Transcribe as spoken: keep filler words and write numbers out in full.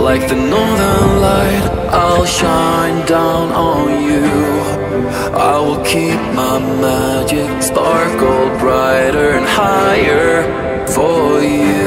Like the northern light, I'll shine down on you. I will keep my magic sparkle brighter and higher for you.